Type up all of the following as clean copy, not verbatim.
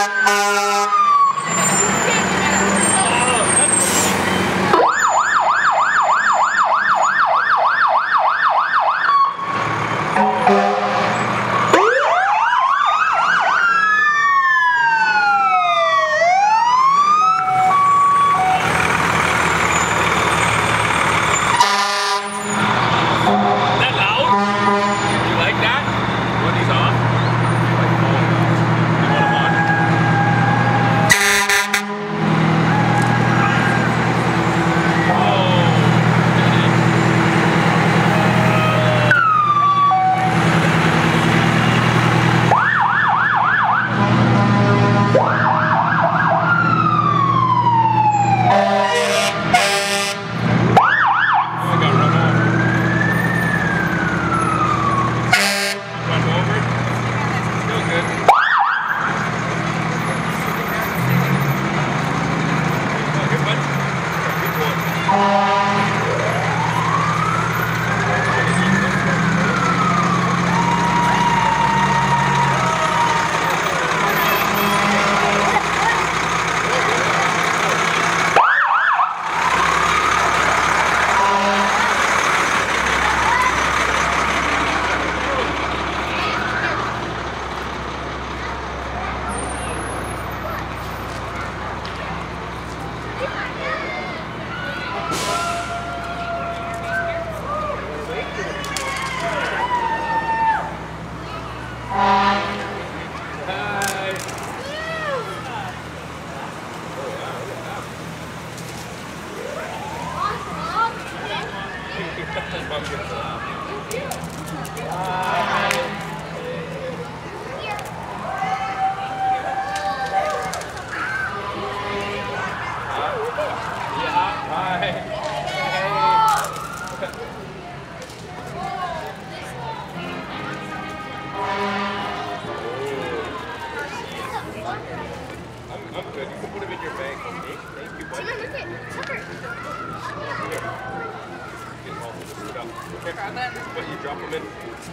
What, you drop them in?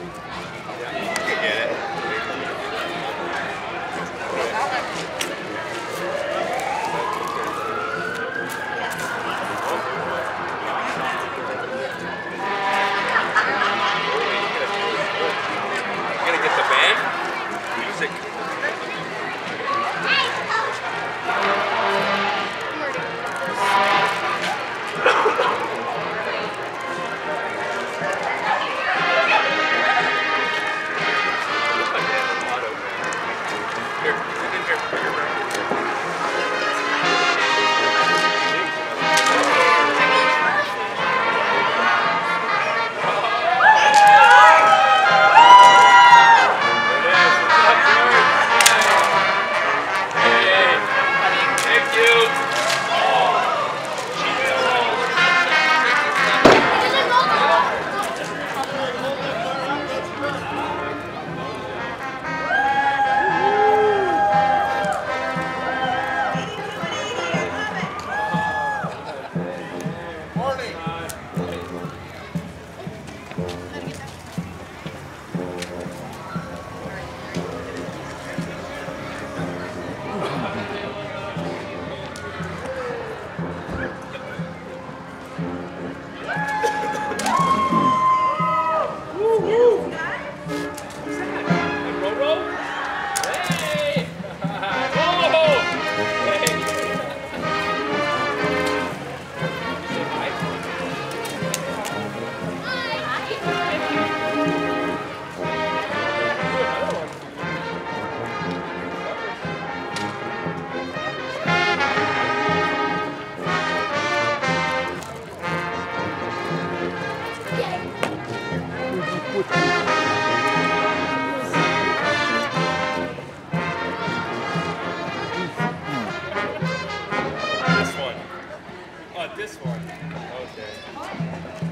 Yeah, you can get it. You gonna get the band? Music. This one. Okay.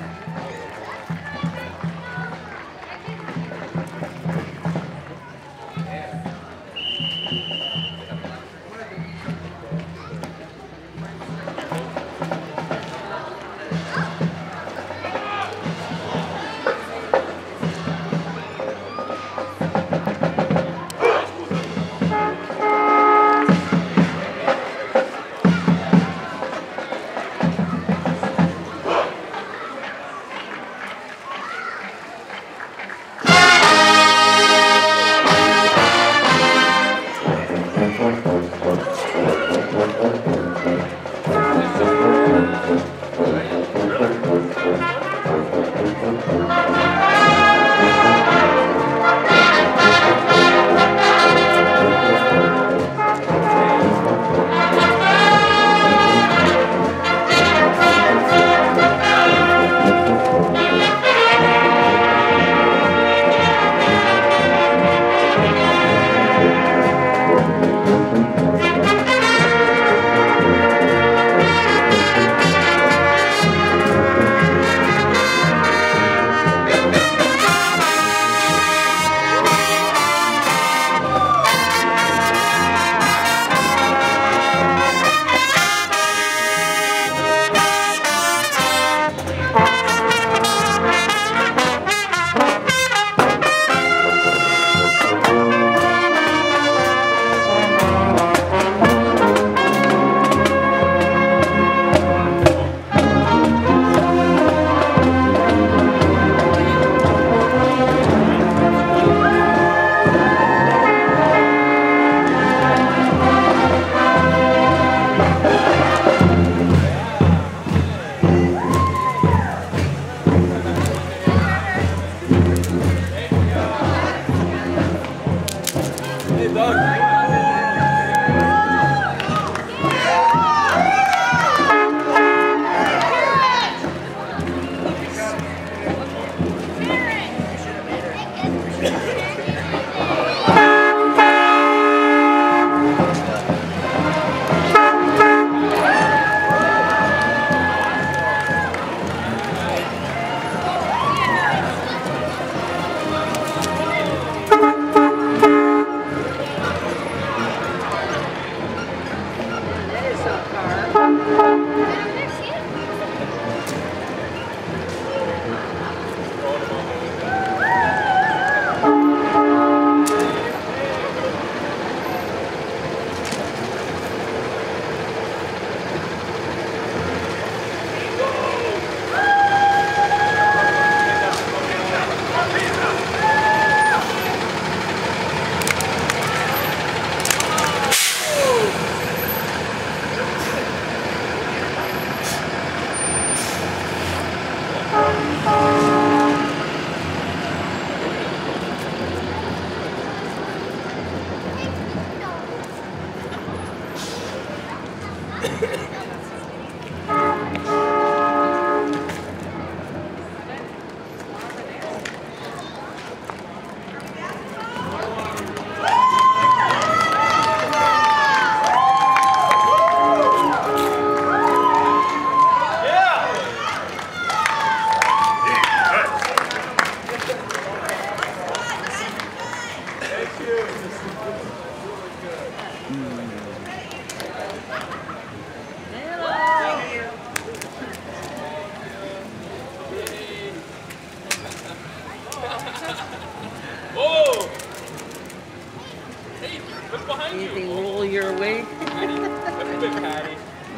Whoa! Hey, what's behind you? Anything roll your way? Patty. That's a big patty.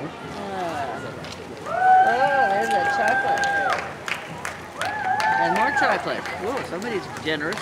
Oh, there's that chocolate. And more chocolate. Whoa, somebody's generous.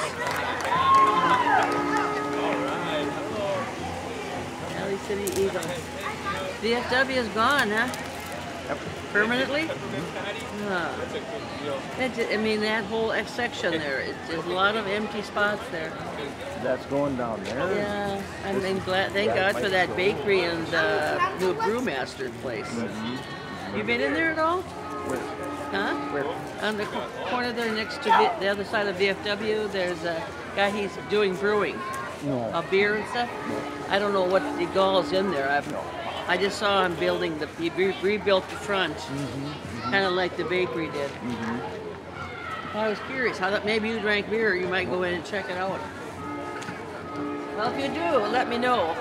Alright, hello. Valley City Eagle. VFW is gone, huh? Permanently? Peppermint patty? Ah. That's a good deal. I mean, that whole section there, there's a lot of empty spots there. That's going down there. Yeah, I'm glad. Thank God for that bakery and new brewmaster place. You been in there at all? Huh? On the corner there next to the other side of VFW, there's a guy, he's doing brewing. No. A beer and stuff? I don't know what the gall's in there. I just saw him building he rebuilt the front, kind of like the bakery did. I was curious, maybe you drank beer, you might go in and check it out. Well, if you do, let me know.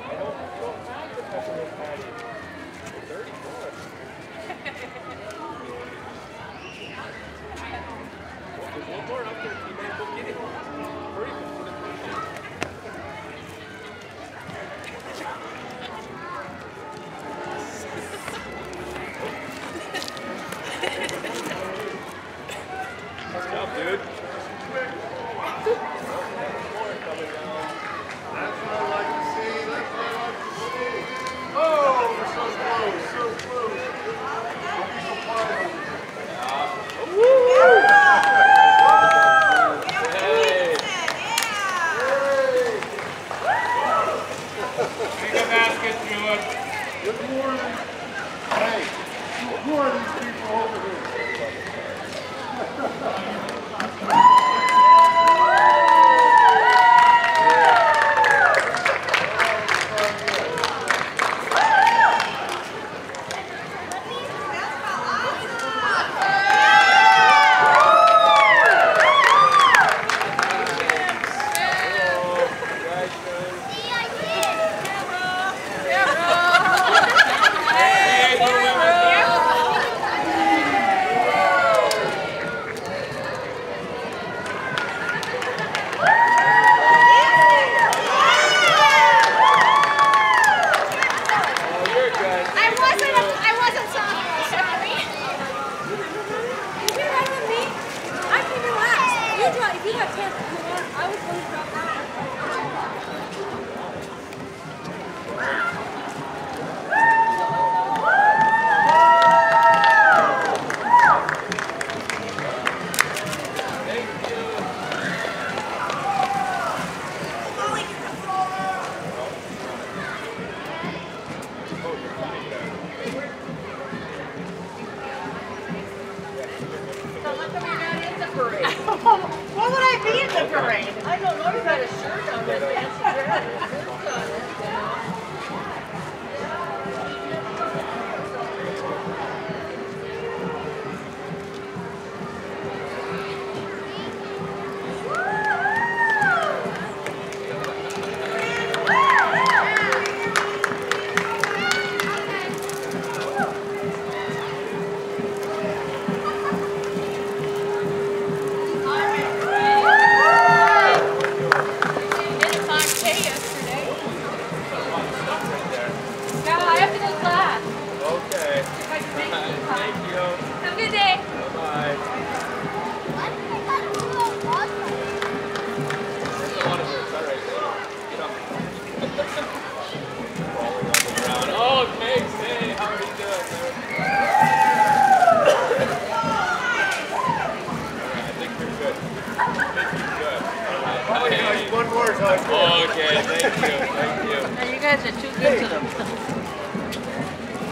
Good job, dude. Good morning. Hey, who are these people over here? What would I be in the parade? I don't know. You got a shirt on with fancy dress. Okay, thank you, thank you. Now you guys are too good to them.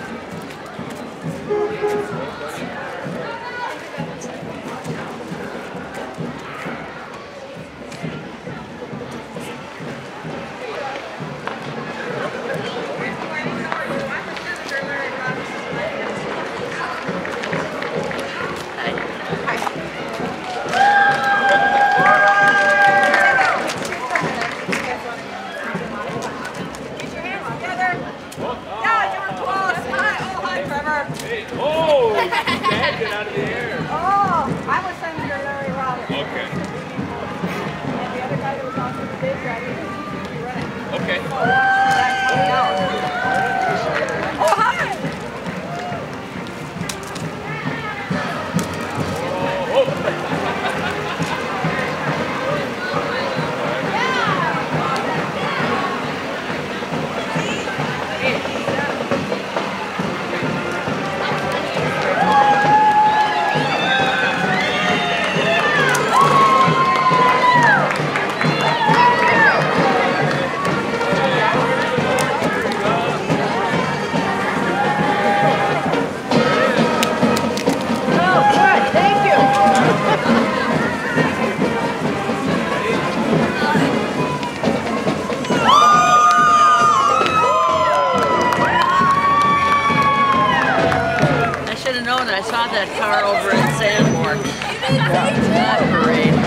Trevor. Hey, oh, Dad got out of the air. Oh, I was Senator Larry Roberts. Okay. And the other guy that was on for the bid, I didn't see running. Okay. So that's coming out. Oh, hi. I saw that car over at Sanborn. That parade.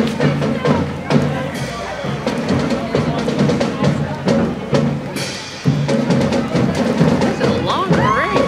It's a long parade.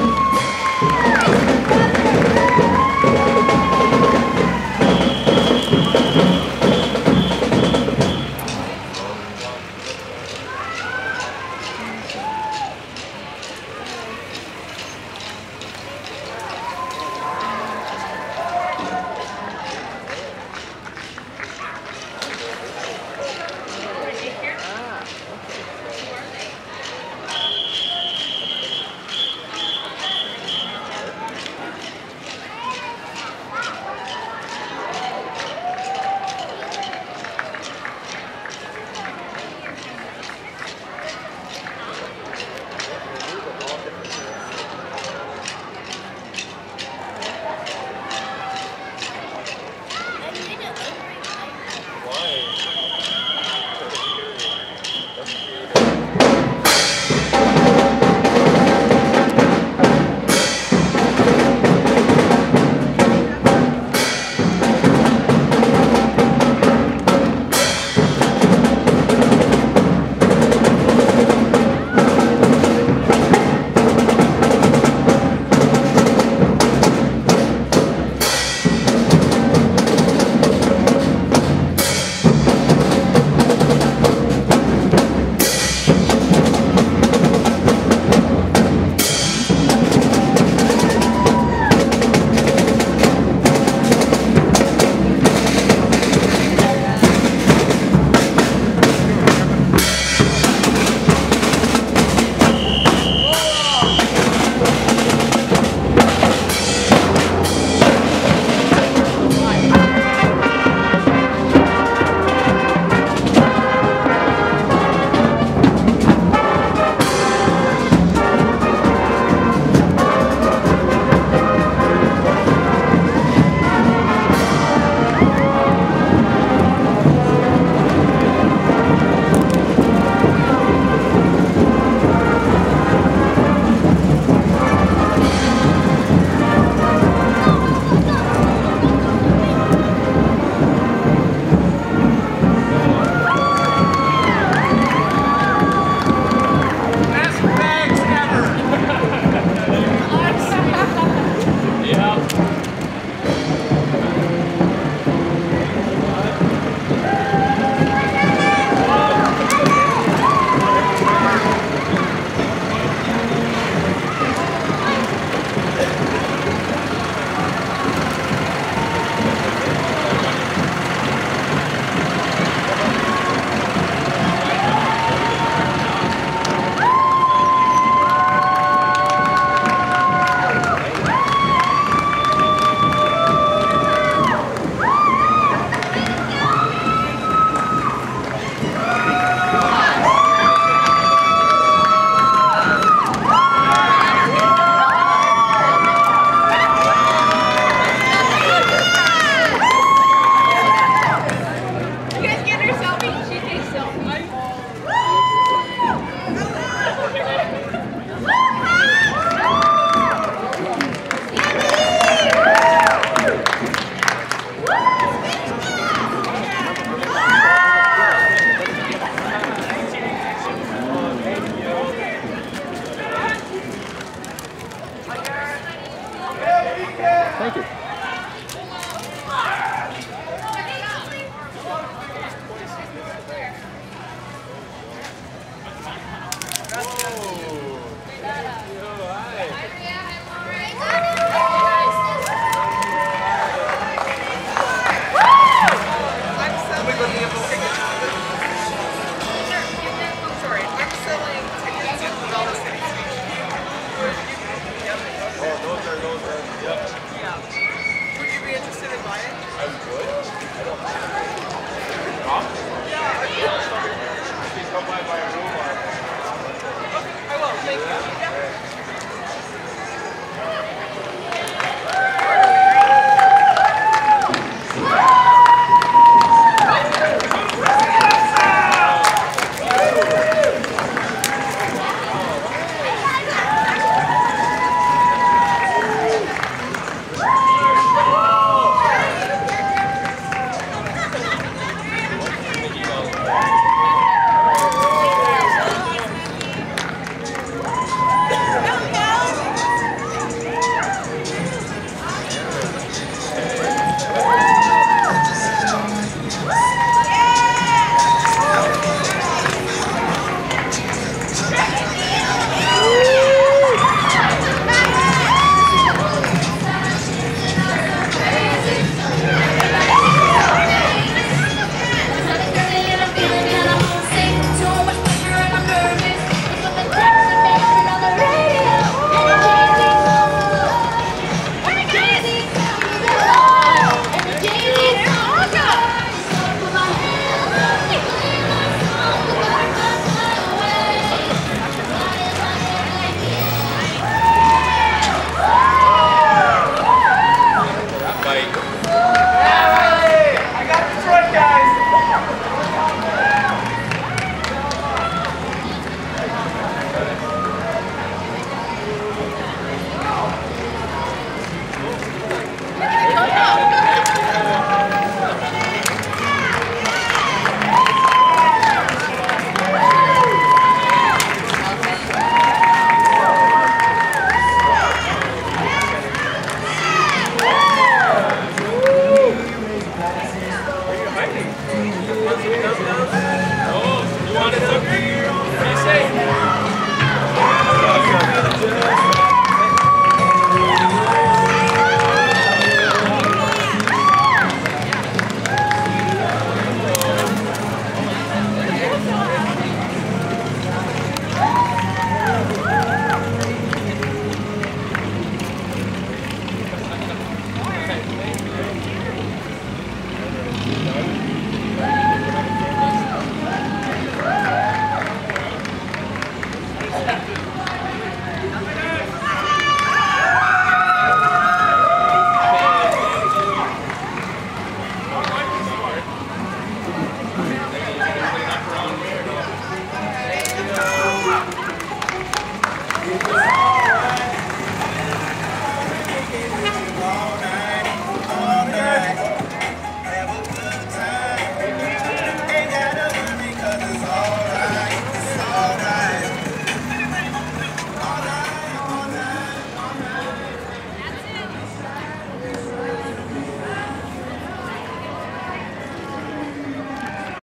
Thank you.